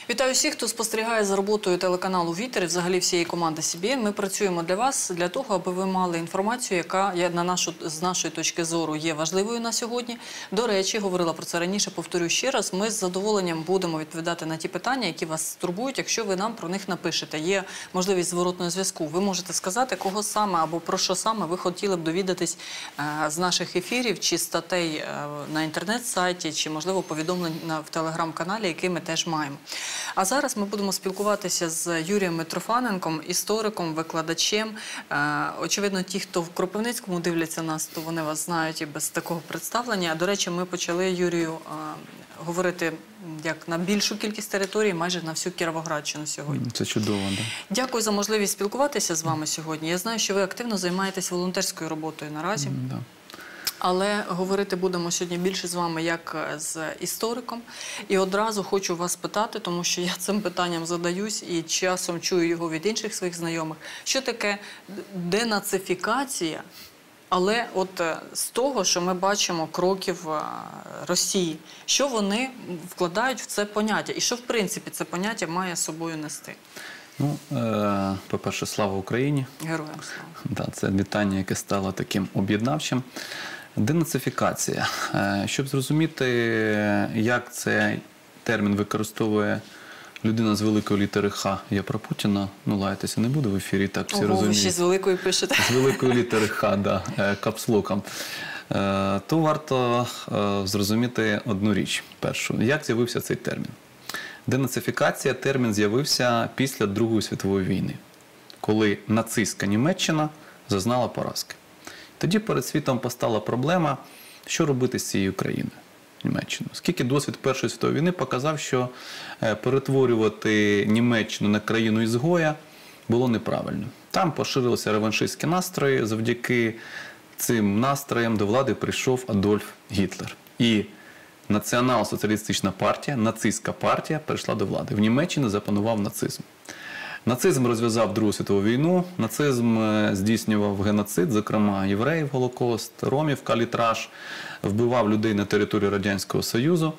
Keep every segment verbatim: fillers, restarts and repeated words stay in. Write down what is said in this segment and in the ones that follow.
Вітаю всіх, хто спостерігає за роботою телеканалу «Вітер» і взагалі всієї команди Сі Бі Ен. Ми працюємо для вас, для того, аби ви мали інформацію, яка на нашу, з нашої точки зору є важливою на сьогодні. До речі, говорила про це раніше, повторю ще раз, ми з задоволенням будемо відповідати на ті питання, які вас турбують, якщо ви нам про них напишете. Є можливість зворотного зв'язку. Ви можете сказати, кого саме або про що саме ви хотіли б довідатись з наших ефірів, чи статей на інтернет-сайті, чи, можливо, повідомлень в телеграм-каналі, який ми теж маємо. А зараз ми будемо спілкуватися з Юрієм Митрофаненком, істориком, викладачем. Очевидно, ті, хто в Кропивницькому дивляться нас, то вони вас знають і без такого представлення. До речі, ми почали, Юрію, говорити як на більшу кількість територій, майже на всю Кіровоградщину сьогодні. Це чудово, так. Дякую за можливість спілкуватися з вами сьогодні. Я знаю, що ви активно займаєтесь волонтерською роботою наразі. Да. Але говорити будемо сьогодні більше з вами як з істориком. І одразу хочу вас питати, тому що я цим питанням задаюсь і часом чую його від інших своїх знайомих. Що таке денацифікація, але от з того, що ми бачимо кроків Росії, що вони вкладають в це поняття? І що, в принципі, це поняття має з собою нести? Ну, е, по-перше, слава Україні. Героям слава. Да, це вітання, яке стало таким об'єднавчим. Денацифікація. Щоб зрозуміти, як цей термін використовує людина з великої літери Х, я про Путіна, ну лаятися не буду в ефірі, так всі Ого, розуміють. ви ще з великої пишете. З великої літери Х, да, капслоком. То варто зрозуміти одну річ, першу. Як з'явився цей термін? Денацифікація, термін з'явився після Другої світової війни, коли нацистська Німеччина зазнала поразки. Тоді перед світом постала проблема, що робити з цією країною, Німеччиною. Оскільки досвід Першої світової війни показав, що перетворювати Німеччину на країну-ізгоя було неправильно. Там поширилися реваншистські настрої, завдяки цим настроям до влади прийшов Адольф Гітлер. І Націонал-соціалістична партія, нацистська партія прийшла до влади. В Німеччині запанував нацизм. Нацизм розв'язав Другу світову війну, нацизм здійснював геноцид, зокрема євреїв, Голокост, ромів, калітраж, вбивав людей на території Радянського Союзу.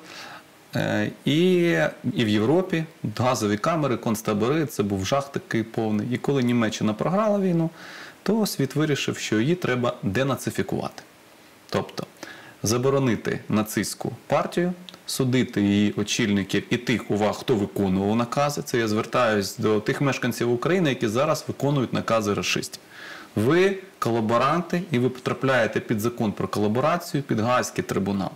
І, і в Європі газові камери, концтабори, це був жах такий повний. І коли Німеччина програла війну, то світ вирішив, що її треба денацифікувати. Тобто заборонити нацистську партію, судити її очільників і тих, увага, хто виконував накази. Це я звертаюсь до тих мешканців України, які зараз виконують накази рашистів. Ви колаборанти, і ви потрапляєте під закон про колаборацію, під Гаазький трибунал.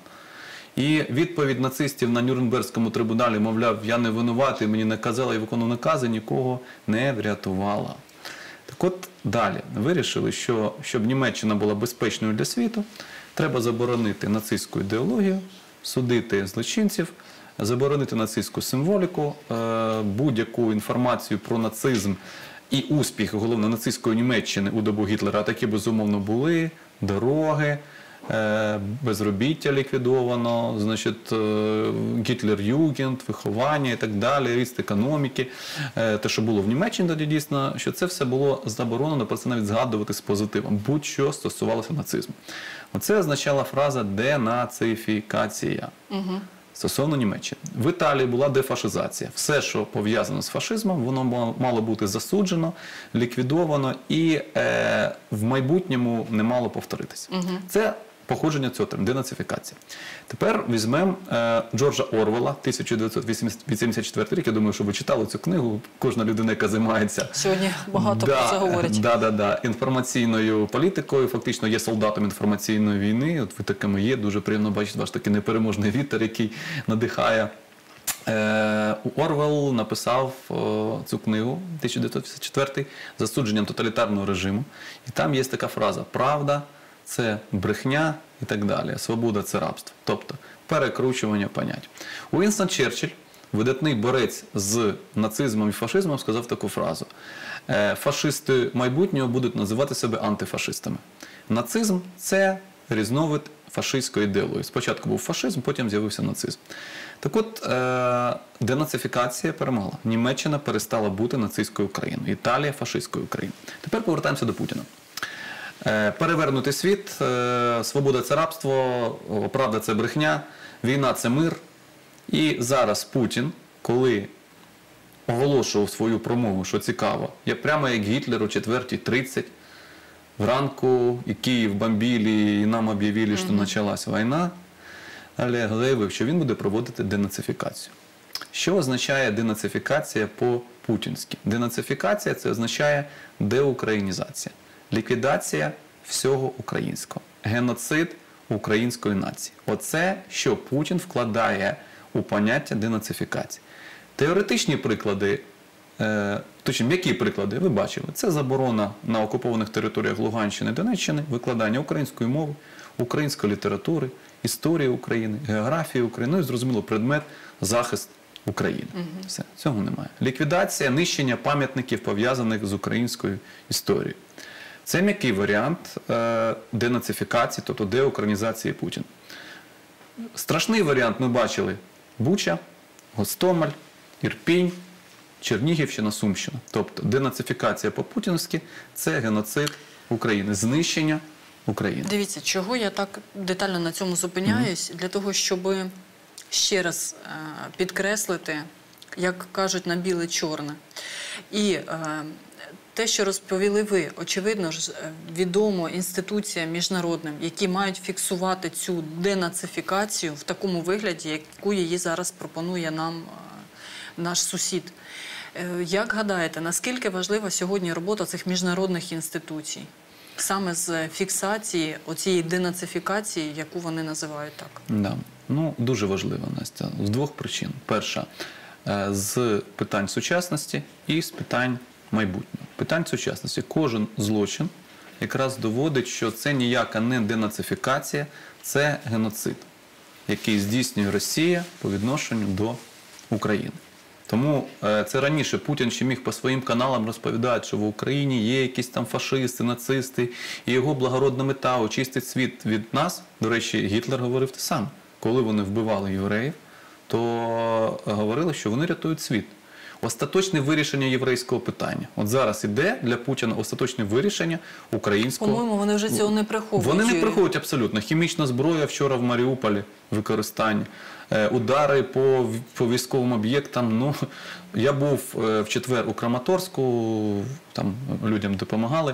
І відповідь нацистів на Нюрнберзькому трибуналі, мовляв, я не винуватий, мені наказали, я виконував накази, нікого не врятувала. Так от далі вирішили, що щоб Німеччина була безпечною для світу, треба заборонити нацистську ідеологію, судити злочинців, заборонити нацистську символіку, будь-яку інформацію про нацизм і успіх, головне, нацистської Німеччини у добу Гітлера, такі, безумовно, були, дороги, безробіття ліквідовано, значить, Гітлер-Югенд, виховання і так далі, ріст економіки. Те, що було в Німеччині тоді дійсно, що це все було заборонено, про це навіть згадувати з позитивом, будь-що стосувалося нацизму. Оце означала фраза денацифікація. Угу. Стосовно Німеччини. В Італії була дефашизація. Все, що пов'язано з фашизмом, воно мало бути засуджено, ліквідовано і е, в майбутньому не мало повторитися. Угу. Це походження цього терміну – денацифікація. Тепер візьмемо е, Джорджа Орвелла, тисяча дев'ятсот вісімдесят четвертий рік. Я думаю, що ви читали цю книгу. Кожна людина, яка займається сьогодні багато да, про це говорять. Да, да, да, інформаційною політикою, фактично є солдатом інформаційної війни. От ви такими є. Дуже приємно бачити ваш такий непереможний вітер, який надихає. Е, Орвелл написав о, цю книгу тисяча дев'ятсот вісімдесят четвертий «Засудженням тоталітарного режиму». І там є така фраза «Правда – це брехня» і так далі. «Свобода – це рабство». Тобто перекручування понять. Уінстон Черчилль, видатний борець з нацизмом і фашизмом, сказав таку фразу: «Фашисти майбутнього будуть називати себе антифашистами». Нацизм – це різновид фашистської ідеології. Спочатку був фашизм, потім з'явився нацизм. Так от, денацифікація перемогла. Німеччина перестала бути нацистською країною, Італія – фашистською країною. Тепер повертаємося до Путіна. Перевернутий світ, свобода – це рабство, правда – це брехня, війна – це мир. І зараз Путін, коли оголошував свою промову, що цікаво, я прямо як Гітлер о четвертій тридцять вранку і Київ бомбили, і нам об'явили, що почалась війна, Олег заявив, що він буде проводити денацифікацію. Що означає денацифікація по-путінськи? Денацифікація – це означає деукраїнізація, ліквідація всього українського, геноцид української нації. Оце, що Путін вкладає у поняття денацифікації. Теоретичні приклади, е, точніше, м'які приклади, ви бачили, це заборона на окупованих територіях Луганщини, Донеччини, викладання української мови, української літератури, історії України, географії України, ну і, зрозуміло, предмет захист України. Угу. Все, цього немає. Ліквідація, нищення пам'ятників, пов'язаних з українською історією. Це м'який варіант е, денацифікації, тобто деукраїнізації Путіна. Страшний варіант ми бачили: Буча, Гостомель, Ірпінь, Чернігівщина, Сумщина. Тобто денацифікація по-путінськи – це геноцид України, знищення України. Дивіться, чого я так детально на цьому зупиняюсь? Mm-hmm. Для того, щоб ще раз е, підкреслити, як кажуть, на біле-чорне. І е, те, що розповіли ви, очевидно ж, відомо інституціям міжнародним, які мають фіксувати цю денацифікацію в такому вигляді, яку її зараз пропонує нам е, наш сусід. Е, як гадаєте, наскільки важлива сьогодні робота цих міжнародних інституцій? Саме з фіксації оцієї денацифікації, яку вони називають так? Да. Ну, дуже важливо, Настя, з двох причин. Перша – з питань сучасності і з питань майбутнього. Питань сучасності. Кожен злочин якраз доводить, що це ніяка не денацифікація, це геноцид, який здійснює Росія по відношенню до України. Тому це раніше Путін ще міг по своїм каналам розповідати, що в Україні є якісь там фашисти, нацисти, і його благородна мета – очистити світ від нас. До речі, Гітлер говорив те саме. Коли вони вбивали євреїв, то говорили, що вони рятують світ. Остаточне вирішення єврейського питання. От зараз іде для Путіна остаточне вирішення українського... По-моєму, вони вже цього не приховують. Вони не приховують абсолютно. Хімічна зброя вчора в Маріуполі використання. Удари по, по військовим об'єктам. Ну, я був в четвер у Краматорську, там людям допомагали.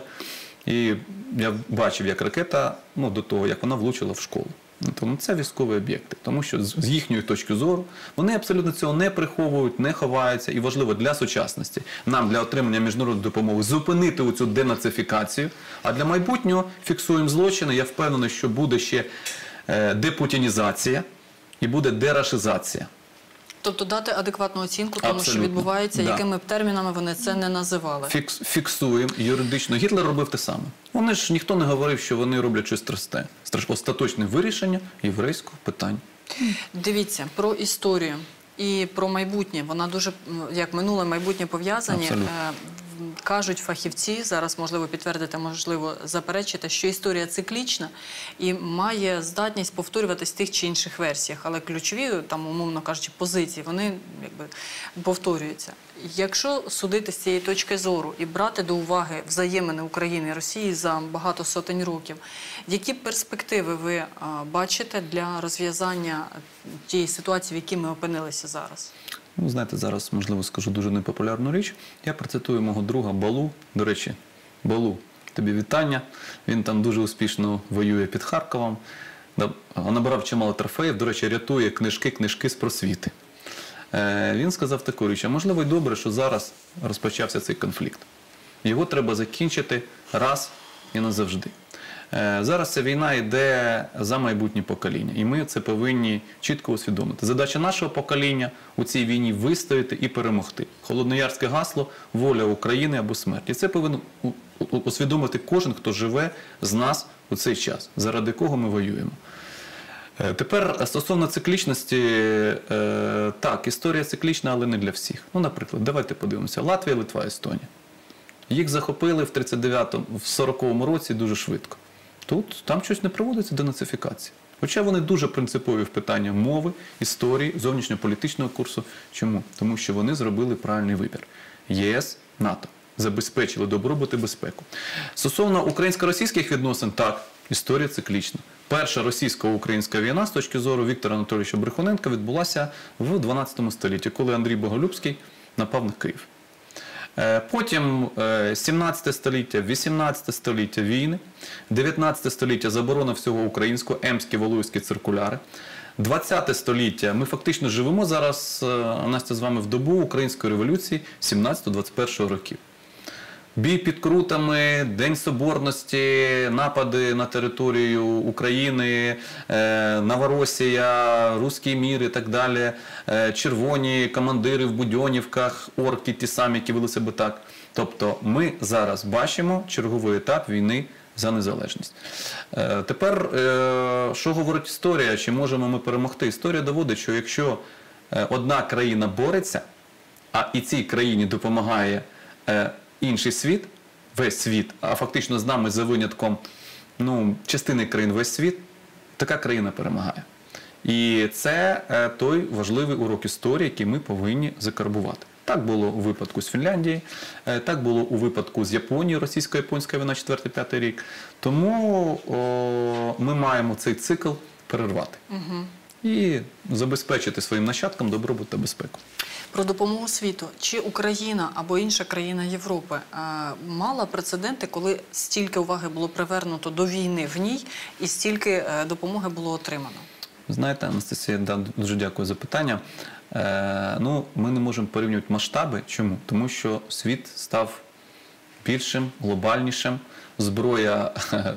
І я бачив, як ракета, ну, до того, як вона влучила в школу. Тому це військові об'єкти. Тому що з їхньої точки зору вони абсолютно цього не приховують, не ховаються. І важливо для сучасності нам, для отримання міжнародної допомоги, зупинити оцю денацифікацію. А для майбутнього фіксуємо злочини. Я впевнений, що буде ще депутінізація і буде дерашизація. Тобто дати адекватну оцінку тому, Абсолютно. Що відбувається, Да. якими б термінами вони це не називали. Фікс, фіксуємо юридично. Гітлер робив те саме. Вони ж, ніхто не говорив, що вони роблять щось страшне. Остаточне вирішення єврейського питання. Дивіться, про історію і про майбутнє. Вона дуже, як минуле, майбутнє пов'язані. Абсолютно. Кажуть фахівці, зараз можливо підтвердити, можливо заперечити, що історія циклічна і має здатність повторюватись в тих чи інших версіях. Але ключові, там, умовно кажучи, позиції, вони якби повторюються. Якщо судити з цієї точки зору і брати до уваги взаємини України і Росії за багато сотень років, які перспективи ви а, бачите для розв'язання тієї ситуації, в якій ми опинилися зараз? Ну, знаєте, зараз, можливо, скажу дуже непопулярну річ. Я процитую мого друга Балу. До речі, Балу, тобі вітання. Він там дуже успішно воює під Харковом. Набирав чимало трофеїв. До речі, рятує книжки, книжки з просвіти. Е, він сказав таку річ: а можливо й добре, що зараз розпочався цей конфлікт. Його треба закінчити раз і назавжди. Зараз ця війна йде за майбутнє покоління, і ми це повинні чітко усвідомити. Задача нашого покоління у цій війні – вистояти і перемогти. Холодноярське гасло – воля України або смерть. І це повинен усвідомити кожен, хто живе з нас у цей час, заради кого ми воюємо. Тепер стосовно циклічності, так, історія циклічна, але не для всіх. Ну, наприклад, давайте подивимося. Латвія, Литва, Естонія. Їх захопили в тридцять дев'ятому, в сороковому році дуже швидко. Тут, там щось не проводиться денацифікація. Хоча вони дуже принципові в питанні мови, історії, зовнішньополітичного курсу. Чому? Тому що вони зробили правильний вибір. ЄС, НАТО забезпечили добробут і безпеку. Стосовно українсько-російських відносин, так, історія циклічна. Перша російсько-українська війна, з точки зору Віктора Анатолійовича Брехуненка, відбулася в дванадцятому столітті, коли Андрій Боголюбський напав на Київ. Е, Потім е, сімнадцяте століття, вісімнадцяте століття війни, дев'ятнадцяте століття заборона всього українського, Емські, Валуївські циркуляри. двадцяте століття, ми фактично живемо зараз, е, Настя, з вами в добу Української революції сімнадцятого-двадцять першого років. Бій під Крутами, День Соборності, напади на територію України, е, Новоросія, Руський мір і так далі, е, червоні командири в Будьонівках, орки ті самі, які вели себе так. Тобто ми зараз бачимо черговий етап війни за незалежність. Е, тепер, е, що говорить історія, чи можемо ми перемогти? Історія доводить, що якщо е, одна країна бореться, а і цій країні допомагає е, інший світ, весь світ, а фактично з нами за винятком ну, частини країн весь світ, така країна перемагає. І це е, той важливий урок історії, який ми повинні закарбувати. Так було у випадку з Фінляндії, е, так було у випадку з Японією, російсько-японська війна четвертий-п'ятий рік. Тому о, ми маємо цей цикл перервати. Угу. І забезпечити своїм нащадкам добробут та безпеку. Про допомогу світу. Чи Україна або інша країна Європи е, мала прецеденти, коли стільки уваги було привернуто до війни в ній і стільки е, допомоги було отримано? Знаєте, Анастасія, да, дуже дякую за питання. Е, ну, ми не можемо порівнювати масштаби. Чому? Тому що світ став більшим, глобальнішим, зброя, е,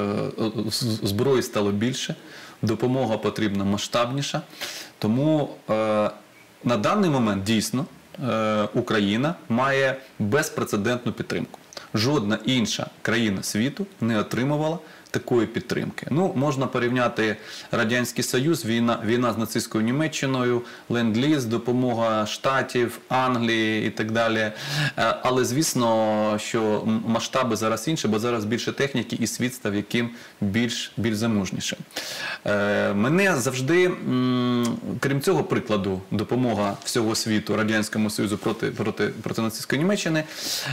зброї стало більше, допомога потрібна масштабніша. Тому е, на даний момент дійсно е, Україна має безпрецедентну підтримку. Жодна інша країна світу не отримувала такої підтримки. Ну, можна порівняти Радянський Союз, війна, війна з нацистською Німеччиною, ленд-ліз, допомога Штатів, Англії і так далі. Але, звісно, що масштаби зараз інші, бо зараз більше техніки і світ став яким більш, більш заможнішим. Мене завжди, крім цього прикладу, допомога всього світу Радянському Союзу проти, проти, проти нацистської Німеччини,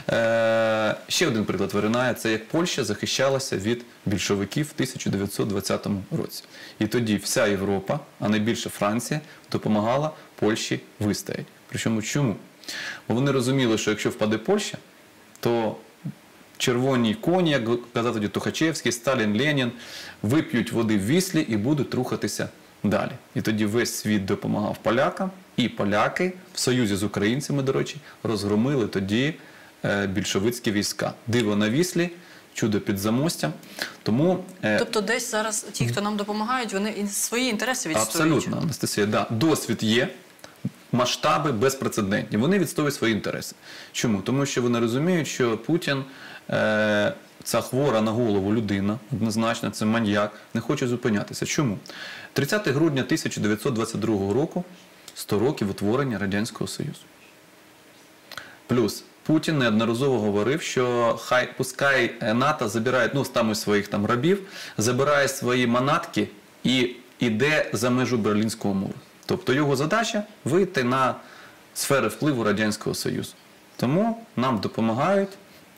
ще один приклад виринає, це як Польща захищалася від більшовиків в тисяча дев'ятсот двадцятому році. І тоді вся Європа, а найбільше Франція, допомагала Польщі вистояти. Причому чому? Бо вони розуміли, що якщо впаде Польща, то червоні коні, як казав тоді Тухачевський, Сталін, Ленін, вип'ють води в Віслі і будуть рухатися далі. І тоді весь світ допомагав полякам, і поляки в союзі з українцями, до речі, розгромили тоді більшовицькі війська. Диво на Віслі, чудо під замостям. Тому, тобто десь зараз ті, хто нам допомагають, вони свої інтереси відстоюють? Абсолютно, Анастасія, да. Досвід є, масштаби безпрецедентні. Вони відстоюють свої інтереси. Чому? Тому що вони розуміють, що Путін, е, ця хвора на голову людина, однозначно, це маньяк, не хоче зупинятися. Чому? тридцяте грудня тисяча дев'ятсот двадцять другого року, сто років утворення Радянського Союзу. Плюс Путін неодноразово говорив, що хай пускай НАТО забирає, ну, там із своїх там рабів, забирає свої манатки і йде за межу Берлінського муру. Тобто його задача – вийти на сфери впливу Радянського Союзу. Тому нам допомагають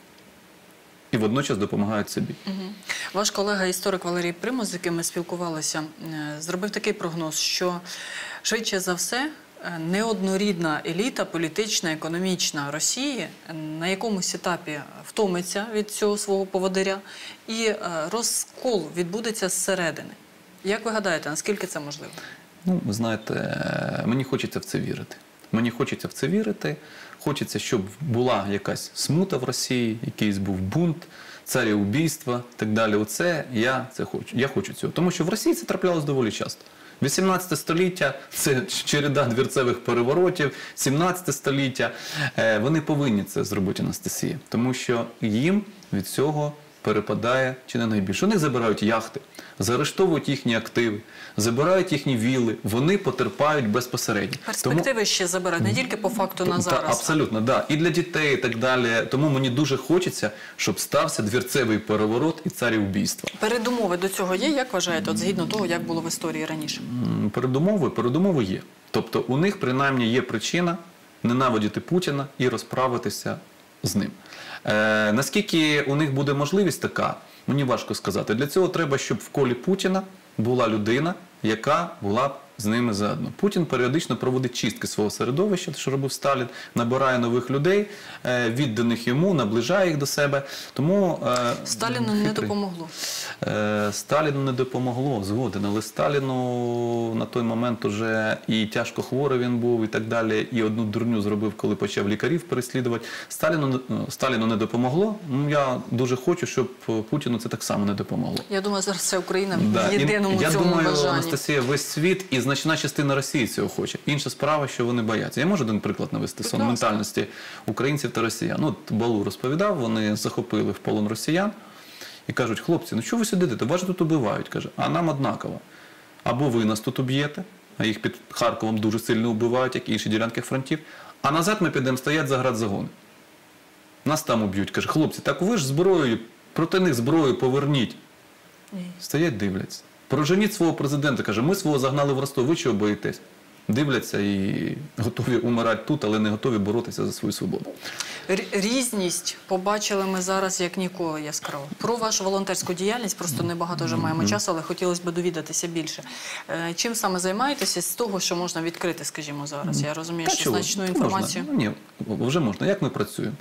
і водночас допомагають собі. Угу. Ваш колега-історик Валерій Примус, з яким ми спілкувалися, зробив такий прогноз, що швидше за все неоднорідна еліта політична, економічна Росії на якомусь етапі втомиться від цього свого поводиря і розкол відбудеться зсередини. Як ви гадаєте, наскільки це можливо? Ну, ви знаєте, мені хочеться в це вірити. Мені хочеться в це вірити. Хочеться, щоб була якась смута в Росії, якийсь був бунт, царєубійство і так далі. Оце я це хочу. Я хочу цього. Тому що в Росії це траплялось доволі часто. вісімнадцяте століття – це череда двірцевих переворотів, сімнадцяте століття. Вони повинні це зробити, Анастасія. Тому що їм від цього перепадає чи не найбільше. У них забирають яхти, заарештовують їхні активи, забирають їхні вілли, вони потерпають безпосередньо. Перспективи Тому... ще забирають, не тільки по факту на зараз. Та, абсолютно, так. Да. І для дітей, і так далі. Тому мені дуже хочеться, щоб стався двірцевий переворот і царєубійство. Передумови до цього є, як вважаєте, от згідно того, як було в історії раніше? Передумови? Передумови є. Тобто у них принаймні є причина ненавидіти Путіна і розправитися з ним. Е, наскільки у них буде можливість така, мені важко сказати. Для цього треба, щоб в колі Путіна була людина, яка була з ними заодно. Путін періодично проводить чистки свого середовища, що робив Сталін, набирає нових людей, відданих йому, наближає їх до себе. Тому Сталіну хитрий. не допомогло. Сталіну не допомогло, згоден, але Сталіну на той момент уже і тяжко хворий він був, і так далі, і одну дурню зробив, коли почав лікарів переслідувати. Сталіну, Сталіну не допомогло. Ну, я дуже хочу, щоб Путіну це так само не допомогло. Я думаю, зараз вся Україна Да. в єдиному я цьому думаю, бажанні. Анастасія, весь світ і значна частина Росії цього хоче. Інша справа, що вони бояться. Я можу один приклад навести з ментальності українців та росіян. Ну, от Балу розповідав, вони захопили в полон росіян і кажуть: хлопці, ну що ви сидите? Вас же тут убивають. Каже, а нам однаково. Або ви нас тут уб'єте, а їх під Харковом дуже сильно убивають, як і інші ділянки фронтів, а назад ми підемо стоять за градзагони. Нас там уб'ють. Каже, хлопці, так ви ж зброєю, проти них зброю поверніть. Ні. Стоять, дивляться. Проженіть свого президента, каже, ми свого загнали в Ростов, ви чого боїтесь? Дивляться і готові умирати тут, але не готові боротися за свою свободу. Різність побачили ми зараз як ніколи яскраво. Про вашу волонтерську діяльність, просто небагато вже маємо часу, але хотілося б довідатися більше. Чим саме займаєтеся з того, що можна відкрити, скажімо, зараз? Я розумію, Та що чого? значну Можна. інформацію. Ну, ні, вже можна. Як ми працюємо?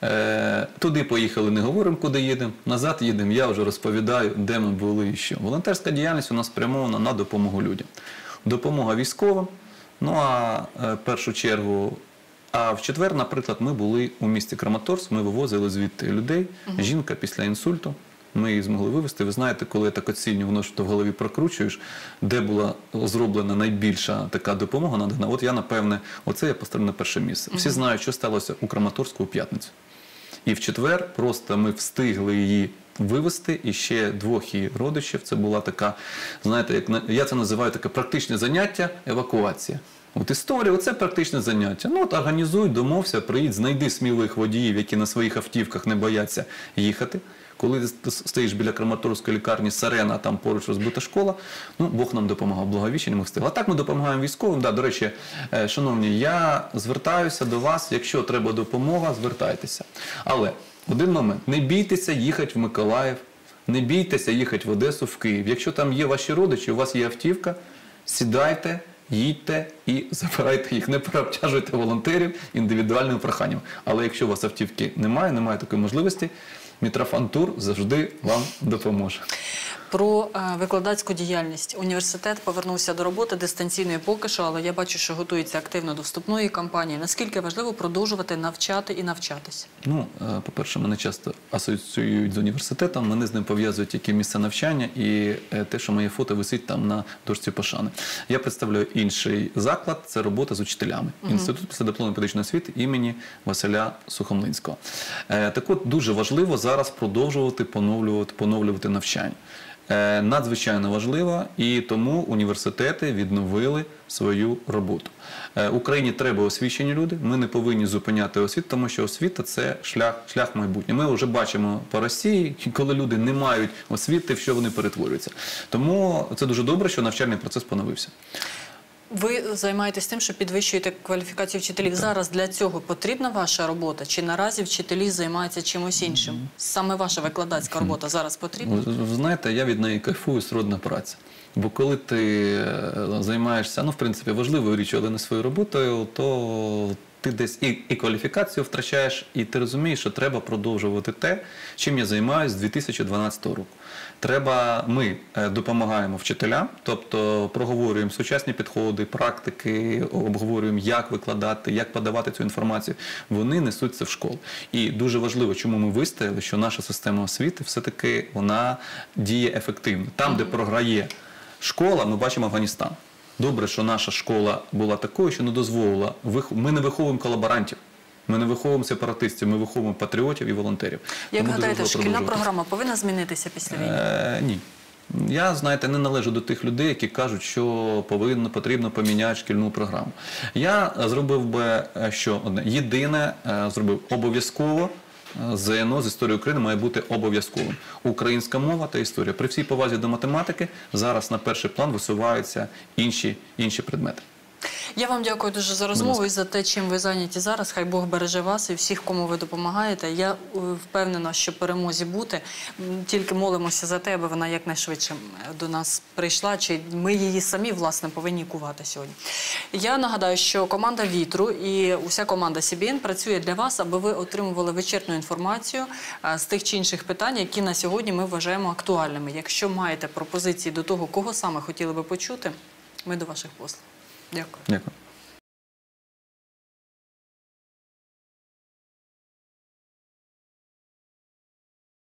Е, туди поїхали, не говоримо, куди їдемо. Назад їдемо, я вже розповідаю, де ми були і що. Волонтерська діяльність у нас спрямована на допомогу людям. Допомога військовим. Ну, а в першу чергу, а в четвер, наприклад, ми були у місті Краматорськ, ми вивозили звідти людей, угу. Жінка після інсульту, ми її змогли вивезти. Ви знаєте, коли я так оцінюю, воно що в голові прокручуєш, де була зроблена найбільша така допомога надана, от я, напевне, оце я поставлю на перше місце. Всі угу. знають, що сталося у Краматорську у п'ятницю. І в четвер просто ми встигли її вивезти, і ще двох її родичів. Це була така, знаєте, як я це називаю таке практичне заняття, евакуація. От історія, оце практичне заняття. Ну от організуй, домовся, приїдь, знайди сміливих водіїв, які на своїх автівках не бояться їхати. Коли ти стоїш біля Краматорської лікарні Сарена, там поруч розбита школа, ну, Бог нам допомагав, Благовіщення ми встигли. А так ми допомагаємо військовим. Да, до речі, шановні, я звертаюся до вас, якщо треба допомога, звертайтеся. Але один момент, не бійтеся їхати в Миколаїв, не бійтеся їхати в Одесу, в Київ. Якщо там є ваші родичі, у вас є автівка, сідайте, їдьте і забирайте їх, не переобтяжуйте волонтерів індивідуальним проханням. Але якщо у вас автівки немає, немає такої можливості, Мітрофан Тур завжди вам допоможе. Про е, викладацьку діяльність. Університет повернувся до роботи дистанційної поки що, але я бачу, що готується активно до вступної кампанії. Наскільки важливо продовжувати навчати і навчатися? Ну, е, по-перше, мене часто асоціюють з університетом, мене з ним пов'язують тільки місце навчання і е, те, що моє фото висить там на дошці пошани. Я представляю інший заклад, це робота з учителями. Угу. Інститут післядипломної педагогічної освіти імені Василя Сухомлинського. Е, так от, дуже важливо зараз продовжувати поновлювати, поновлювати навчання. Надзвичайно важливо, і тому університети відновили свою роботу. Україні треба освічені люди, ми не повинні зупиняти освіту, тому що освіта – це шлях, шлях майбутнього. Ми вже бачимо по Росії, коли люди не мають освіти, в що вони перетворюються. Тому це дуже добре, що навчальний процес поновився. Ви займаєтесь тим, що підвищуєте кваліфікацію вчителів. Зараз для цього потрібна ваша робота? Чи наразі вчителі займаються чимось іншим? Саме ваша викладацька робота зараз потрібна? Ви знаєте, я від неї кайфую, сродна праця. Бо коли ти займаєшся, ну, в принципі, важливою річчю, але не своєю роботою, то ти десь і, і кваліфікацію втрачаєш, і ти розумієш, що треба продовжувати те, чим я займаюся з дві тисячі дванадцятого року. Треба, ми допомагаємо вчителям, тобто проговорюємо сучасні підходи, практики, обговорюємо, як викладати, як подавати цю інформацію. Вони несуть це в школу. І дуже важливо, чому ми вистояли, що наша система освіти все-таки вона діє ефективно. Там, де програє школа, ми бачимо Афганістан. Добре, що наша школа була такою, що не дозволила. Ми не виховуємо колаборантів, ми не виховуємо сепаратистів, ми виховуємо патріотів і волонтерів. Як гадаєте, шкільна програма повинна змінитися після війни? Е, ні. Я, знаєте, не належу до тих людей, які кажуть, що повинно, потрібно поміняти шкільну програму. Я зробив би, що одне, єдине, зробив обов'язково, ЗНО з історії України має бути обов'язковим. Українська мова та історія. При всій повазі до математики зараз на перший план висуваються інші, інші предмети. Я вам дякую дуже за розмову і за те, чим ви зайняті зараз. Хай Бог береже вас і всіх, кому ви допомагаєте. Я е, впевнена, що перемозі бути. М, Тільки молимося за те, аби вона якнайшвидше до нас прийшла, чи ми її самі, власне, повинні кувати сьогодні. Я нагадаю, що команда «Вітру» і уся команда Сі Бі Ен працює для вас, аби ви отримували вичерпну інформацію е, з тих чи інших питань, які на сьогодні ми вважаємо актуальними. Якщо маєте пропозиції до того, кого саме хотіли би почути, ми до ваших послуг. Дякую. Дякую.